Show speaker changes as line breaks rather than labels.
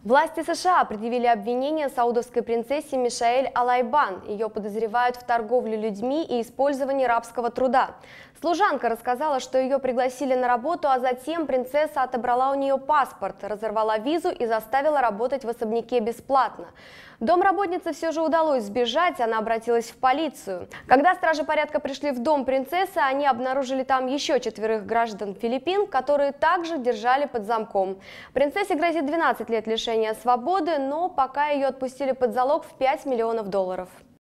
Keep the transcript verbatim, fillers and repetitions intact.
Власти США предъявили обвинение саудовской принцессе Мишаэль Алайбан. Ее подозревают в торговле людьми и использовании рабского труда. Служанка рассказала, что ее пригласили на работу, а затем принцесса отобрала у нее паспорт, разорвала визу и заставила работать в особняке бесплатно. Домработнице все же удалось сбежать, она обратилась в полицию. Когда стражи порядка пришли в дом принцессы, они обнаружили там еще четверых граждан Филиппин, которые также держали под замком. Принцессе грозит двенадцать лет лишения свободы, но пока ее отпустили под залог в пять миллионов долларов.